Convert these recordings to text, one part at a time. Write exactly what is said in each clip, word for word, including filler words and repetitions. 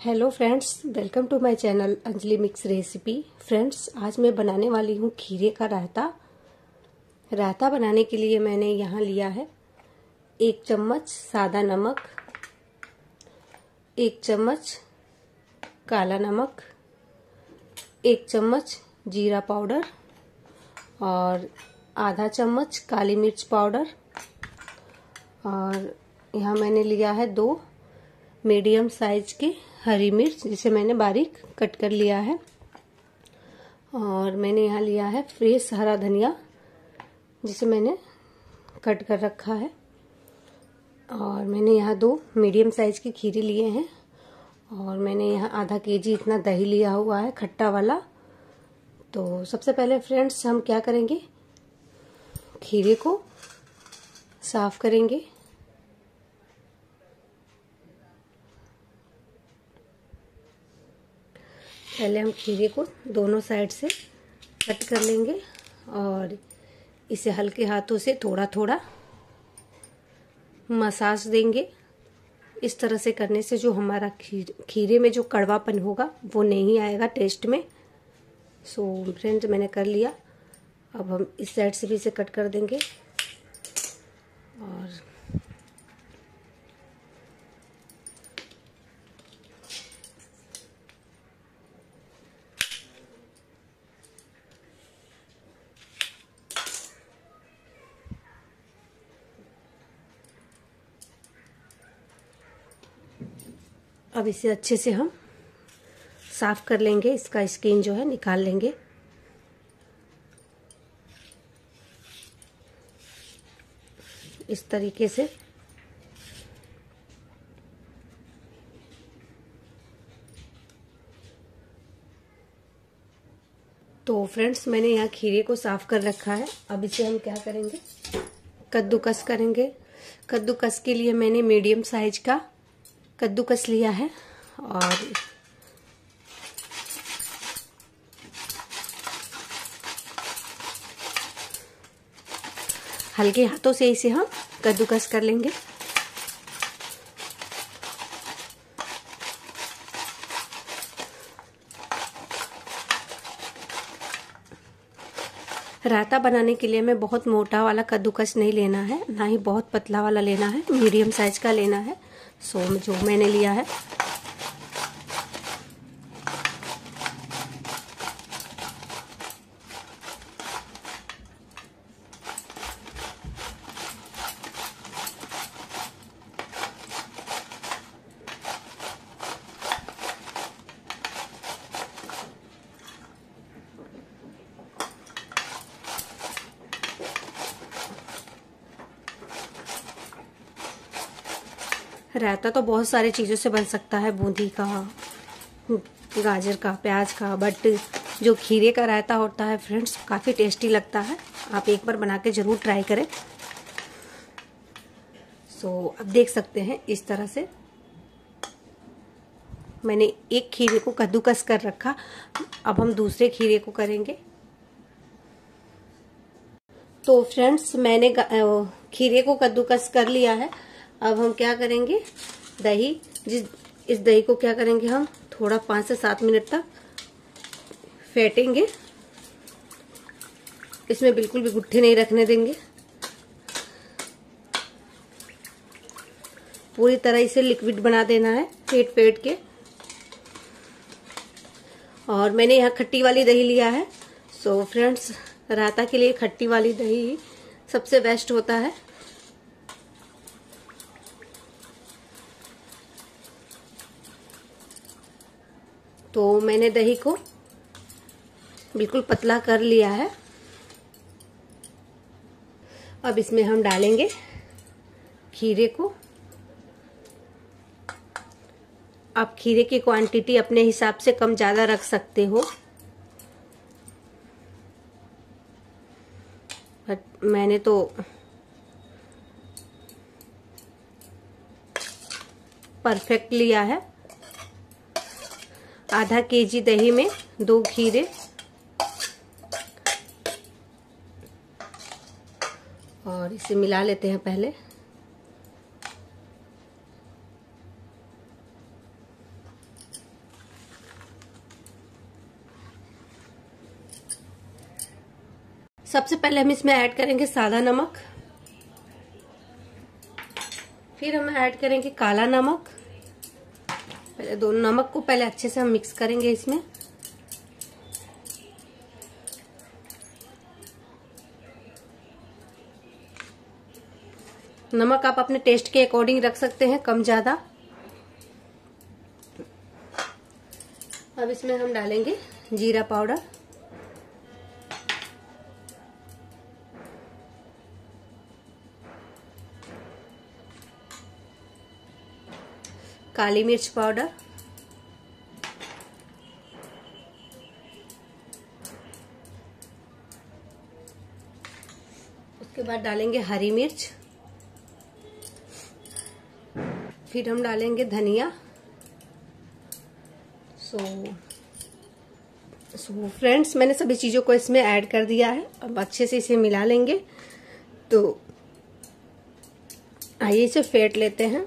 Hello friends, welcome to my channel Anjali mix recipe. Friends, आज मैं बनाने वाली हूँ खीरे का रायता। रायता बनाने के लिए मैंने यहाँ लिया है एक चम्मच सादा नमक, एक चम्मच काला नमक, एक चम्मच जीरा पाउडर और आधा चम्मच काली मिर्च पाउडर। और यहाँ मैंने लिया है दो मीडियम साइज की हरी मिर्च, जिसे मैंने बारीक कट कर लिया है। और मैंने यहाँ लिया है फ्रेश हरा धनिया, जिसे मैंने कट कर रखा है। और मैंने यहाँ दो मीडियम साइज की खीरे लिए हैं। और मैंने यहाँ आधा केजी इतना दही लिया हुआ है, खट्टा वाला। तो सबसे पहले फ्रेंड्स हम क्या करेंगे, खीरे को साफ करेंगे। पहले हम खीरे को दोनों साइड से कट कर लेंगे और इसे हल्के हाथों से थोड़ा थोड़ा मसाज देंगे। इस तरह से करने से जो हमारा खीर खीरे में जो कड़वापन होगा वो नहीं आएगा टेस्ट में। सो फ्रेंड्स, मैंने कर लिया। अब हम इस साइड से भी इसे कट कर देंगे। और अब इसे अच्छे से हम साफ कर लेंगे, इसका स्किन जो है निकाल लेंगे। इस तरीके से तो फ्रेंड्स, मैंने यहाँ खीरे को साफ कर रखा है। अब इसे हम क्या करेंगे, कद्दूकस करेंगे। कद्दूकस के लिए मैंने मीडियम साइज का कद्दूकस लिया है। और हल्के हाथों से इसे हम कद्दूकस कर लेंगे। रायता बनाने के लिए हमें बहुत मोटा वाला कद्दूकस नहीं लेना है, ना ही बहुत पतला वाला लेना है, मीडियम साइज का लेना है। सो जो मैंने लिया है। रायता तो बहुत सारी चीज़ों से बन सकता है, बूंदी का, गाजर का, प्याज का, बट जो खीरे का रायता होता है फ्रेंड्स, काफ़ी टेस्टी लगता है। आप एक बार बना के ज़रूर ट्राई करें। सो अब देख सकते हैं इस तरह से मैंने एक खीरे को कद्दूकस कर रखा। अब हम दूसरे खीरे को करेंगे। तो फ्रेंड्स, मैंने खीरे को कद्दूकस कर लिया है। अब हम क्या करेंगे, दही जिस इस दही को क्या करेंगे, हम थोड़ा पाँच से सात मिनट तक फेंटेंगे। इसमें बिल्कुल भी गुट्ठे नहीं रखने देंगे। पूरी तरह इसे लिक्विड बना देना है, फेंट फेंट के। और मैंने यहाँ खट्टी वाली दही लिया है। सो फ्रेंड्स, रायता के लिए खट्टी वाली दही सबसे बेस्ट होता है। तो मैंने दही को बिल्कुल पतला कर लिया है। अब इसमें हम डालेंगे खीरे को। आप खीरे की क्वांटिटी अपने हिसाब से कम ज़्यादा रख सकते हो, बट मैंने तो परफेक्ट लिया है। आधा केजी दही में दो खीरे। और इसे मिला लेते हैं पहले। सबसे पहले हम इसमें ऐड करेंगे सादा नमक, फिर हम ऐड करेंगे काला नमक। पहले दोनों नमक को पहले अच्छे से हम मिक्स करेंगे इसमें। नमक आप अपने टेस्ट के अकॉर्डिंग रख सकते हैं, कम ज्यादा। अब इसमें हम डालेंगे जीरा पाउडर, काली मिर्च पाउडर, उसके बाद डालेंगे हरी मिर्च, फिर हम डालेंगे धनिया। सो सो फ्रेंड्स, मैंने सभी चीजों को इसमें ऐड कर दिया है। अब अच्छे से इसे मिला लेंगे। तो आइए इसे फेंट लेते हैं।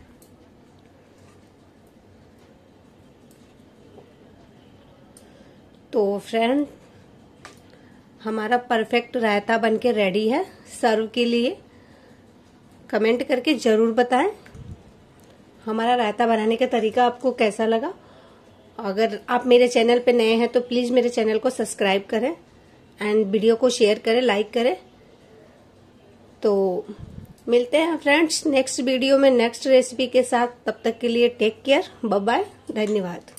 तो फ्रेंड, हमारा परफेक्ट रायता बनके रेडी है सर्व के लिए। कमेंट करके जरूर बताएं हमारा रायता बनाने का तरीका आपको कैसा लगा। अगर आप मेरे चैनल पे नए हैं तो प्लीज मेरे चैनल को सब्सक्राइब करें एंड वीडियो को शेयर करें, लाइक करें। तो मिलते हैं फ्रेंड्स नेक्स्ट वीडियो में नेक्स्ट रेसिपी के साथ। तब तक के लिए टेक केयर, बाय बाय, धन्यवाद।